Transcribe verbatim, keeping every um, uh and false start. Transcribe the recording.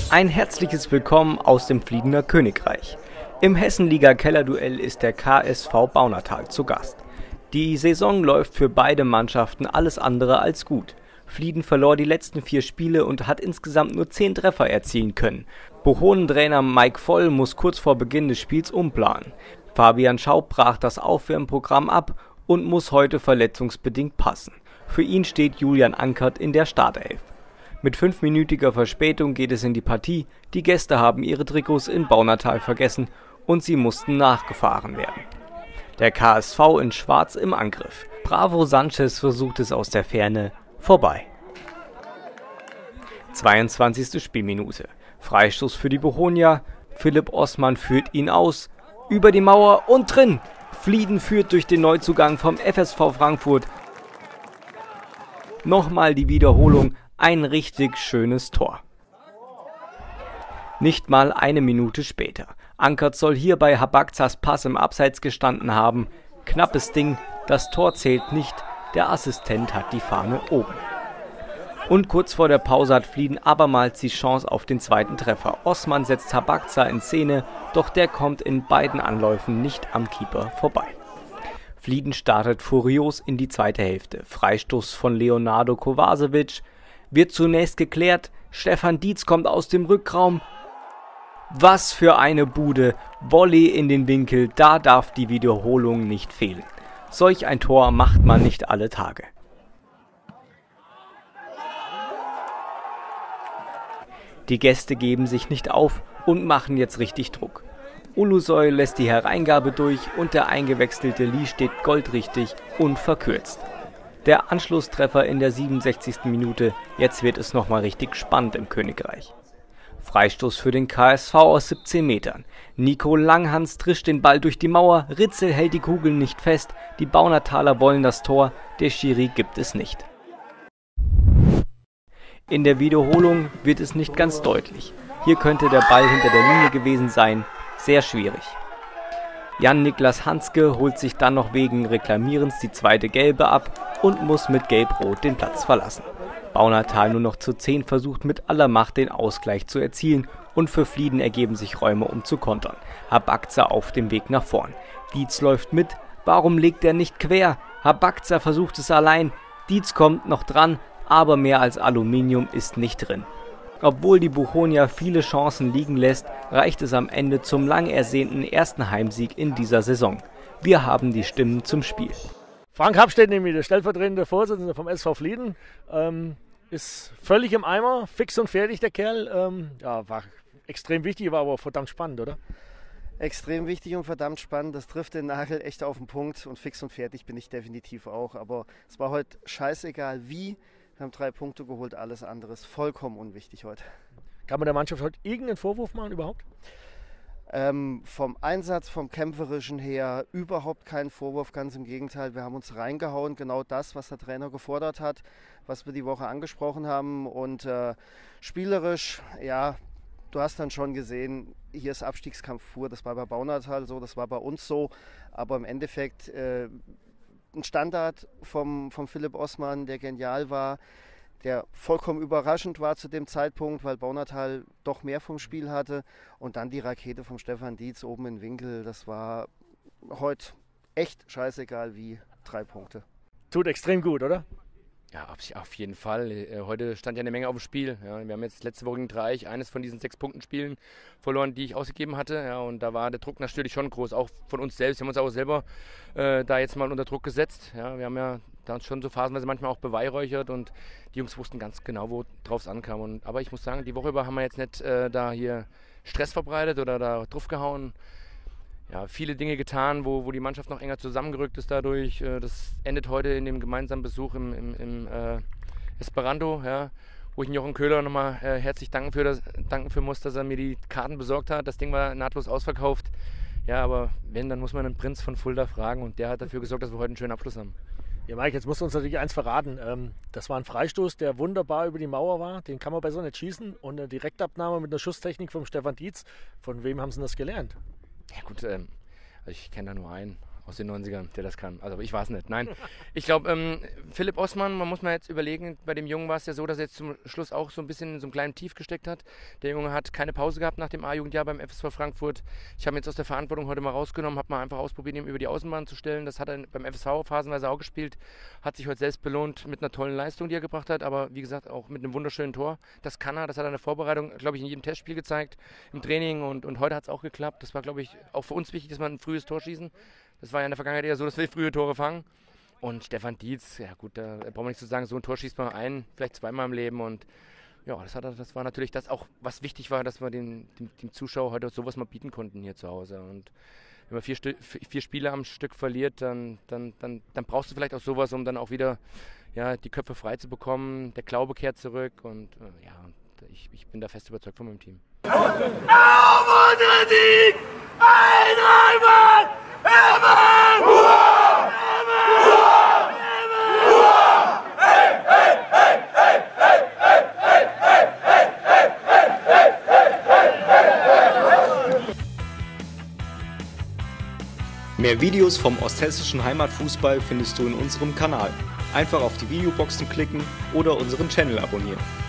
Ein herzliches Willkommen aus dem Fliedener Königreich. Im Hessenliga-Kellerduell ist der K S V Baunatal zu Gast. Die Saison läuft für beide Mannschaften alles andere als gut. Flieden verlor die letzten vier Spiele und hat insgesamt nur zehn Treffer erzielen können. Bochonen-Trainer Mike Voll muss kurz vor Beginn des Spiels umplanen. Fabian Schaub brach das Aufwärmprogramm ab und muss heute verletzungsbedingt passen. Für ihn steht Julian Ankert in der Startelf. Mit fünfminütiger Verspätung geht es in die Partie. Die Gäste haben ihre Trikots in Baunatal vergessen und sie mussten nachgefahren werden. Der K S V in Schwarz im Angriff. Bravo Sanchez versucht es aus der Ferne. Vorbei. zweiundzwanzigste Spielminute. Freistoß für die Bochonia. Philipp Osman führt ihn aus. Über die Mauer und drin. Flieden führt durch den Neuzugang vom F S V Frankfurt. Nochmal die Wiederholung. Ein richtig schönes Tor. Nicht mal eine Minute später. Ankert soll hier bei Habakzas Pass im Abseits gestanden haben. Knappes Ding. Das Tor zählt nicht. Der Assistent hat die Fahne oben. Und kurz vor der Pause hat Flieden abermals die Chance auf den zweiten Treffer. Osman setzt Habakza in Szene, doch der kommt in beiden Anläufen nicht am Keeper vorbei. Flieden startet furios in die zweite Hälfte. Freistoß von Leonardo Kovacevic wird zunächst geklärt. Stefan Dietz kommt aus dem Rückraum. Was für eine Bude. Volley in den Winkel, da darf die Wiederholung nicht fehlen. Solch ein Tor macht man nicht alle Tage. Die Gäste geben sich nicht auf und machen jetzt richtig Druck. Ulusoy lässt die Hereingabe durch und der eingewechselte Lee steht goldrichtig und verkürzt. Der Anschlusstreffer in der siebenundsechzigsten Minute, jetzt wird es nochmal richtig spannend im Königreich. Freistoß für den K S V aus siebzehn Metern. Nico Langhans trischt den Ball durch die Mauer, Ritzel hält die Kugel nicht fest, die Baunataler wollen das Tor, der Schiri gibt es nicht. In der Wiederholung wird es nicht ganz deutlich. Hier könnte der Ball hinter der Linie gewesen sein, sehr schwierig. Jan-Niklas Hanske holt sich dann noch wegen Reklamierens die zweite Gelbe ab und muss mit Gelb-Rot den Platz verlassen. Baunatal nur noch zu zehn versucht mit aller Macht den Ausgleich zu erzielen und für Flieden ergeben sich Räume, um zu kontern. Habakza auf dem Weg nach vorn. Dietz läuft mit. Warum legt er nicht quer? Habakza versucht es allein. Dietz kommt noch dran, aber mehr als Aluminium ist nicht drin. Obwohl die Bochonia viele Chancen liegen lässt, reicht es am Ende zum lang ersehnten ersten Heimsieg in dieser Saison. Wir haben die Stimmen zum Spiel. Frank Habstedt, nämlich der stellvertretende Vorsitzende vom S V Flieden, ähm, ist völlig im Eimer, fix und fertig der Kerl. Ähm, ja, war extrem wichtig, war aber verdammt spannend, oder? Extrem wichtig und verdammt spannend, das trifft den Nagel echt auf den Punkt und fix und fertig bin ich definitiv auch. Aber es war heute scheißegal wie, wir haben drei Punkte geholt, alles andere ist vollkommen unwichtig heute. Kann man der Mannschaft heute irgendeinen Vorwurf machen überhaupt? Ähm, vom Einsatz, vom Kämpferischen her überhaupt keinen Vorwurf, ganz im Gegenteil. Wir haben uns reingehauen, genau das, was der Trainer gefordert hat, was wir die Woche angesprochen haben. Und äh, spielerisch, ja, du hast dann schon gesehen, hier ist Abstiegskampf pur. Das war bei Baunatal so, das war bei uns so. Aber im Endeffekt äh, ein Standard vom, vom Philipp Osman, der genial war, der vollkommen überraschend war zu dem Zeitpunkt, weil Baunatal doch mehr vom Spiel hatte. Und dann die Rakete vom Stefan Dietz oben im Winkel. Das war heute echt scheißegal wie drei Punkte. Tut extrem gut, oder? Ja, auf jeden Fall. Heute stand ja eine Menge auf dem Spiel. Ja, wir haben jetzt letzte Woche gegen Dreieich eines von diesen sechs Punkten Spielen verloren, die ich ausgegeben hatte. Ja, und da war der Druck natürlich schon groß, auch von uns selbst. Wir haben uns auch selber äh, da jetzt mal unter Druck gesetzt. Ja, wir haben ja da uns schon so phasenweise manchmal auch beweihräuchert und die Jungs wussten ganz genau, wo drauf es ankam. Und, aber ich muss sagen, die Woche über haben wir jetzt nicht äh, da hier Stress verbreitet oder da draufgehauen. Ja, viele Dinge getan, wo, wo die Mannschaft noch enger zusammengerückt ist dadurch. Das endet heute in dem gemeinsamen Besuch im, im, im äh, Esperanto, ja, wo ich Jochen Köhler nochmal äh, herzlich danken für, das, danken für muss, dass er mir die Karten besorgt hat. Das Ding war nahtlos ausverkauft. Ja, aber wenn, dann muss man einen Prinz von Fulda fragen und der hat dafür gesorgt, dass wir heute einen schönen Abschluss haben. Ja, Mike, jetzt musst du uns natürlich eins verraten. Ähm, das war ein Freistoß, der wunderbar über die Mauer war. Den kann man besser nicht schießen. Und eine Direktabnahme mit einer Schusstechnik vom Stefan Dietz. Von wem haben sie das gelernt? Ja gut, ähm, also ich kenne da nur einen aus den neunzigern, der das kann. Also ich war es nicht. Nein, ich glaube, ähm, Philipp Osman, man muss mal jetzt überlegen, bei dem Jungen war es ja so, dass er jetzt zum Schluss auch so ein bisschen in so einem kleinen Tief gesteckt hat. Der Junge hat keine Pause gehabt nach dem A-Jugendjahr beim F S V Frankfurt. Ich habe ihn jetzt aus der Verantwortung heute mal rausgenommen, habe mal einfach ausprobiert, ihn über die Außenbahn zu stellen. Das hat er beim F S V phasenweise auch gespielt, hat sich heute selbst belohnt mit einer tollen Leistung, die er gebracht hat, aber wie gesagt auch mit einem wunderschönen Tor. Das kann er, das hat er in der Vorbereitung, glaube ich, in jedem Testspiel gezeigt, im Training und, und heute hat es auch geklappt. Das war, glaube ich, auch für uns wichtig, dass wir ein frühes Tor schießen. Das war ja in der Vergangenheit eher so, dass wir frühe Tore fangen. Und Stefan Dietz, ja gut, da brauchen wir nichts zu sagen, so ein Tor schießt man ein, vielleicht zweimal im Leben. Und ja, das, hat, das war natürlich das auch, was wichtig war, dass wir den, dem, dem Zuschauer heute sowas mal bieten konnten hier zu Hause. Und wenn man vier, vier Spiele am Stück verliert, dann, dann, dann, dann brauchst du vielleicht auch sowas, um dann auch wieder ja, die Köpfe frei zu bekommen. Der Glaube kehrt zurück und äh, ja, ich, ich bin da fest überzeugt von meinem Team. Auf unseren Sieg! Einmal! Immer! Hurra! Immer! Hurra! Immer! Hurra! Hey, hey, hey, hey, hey, hey, hey, hey, hey, hey, hey, hey, hey. Mehr Videos vom osthessischen Heimatfußball findest du in unserem Kanal. Einfach auf die Videoboxen klicken oder unseren Channel abonnieren.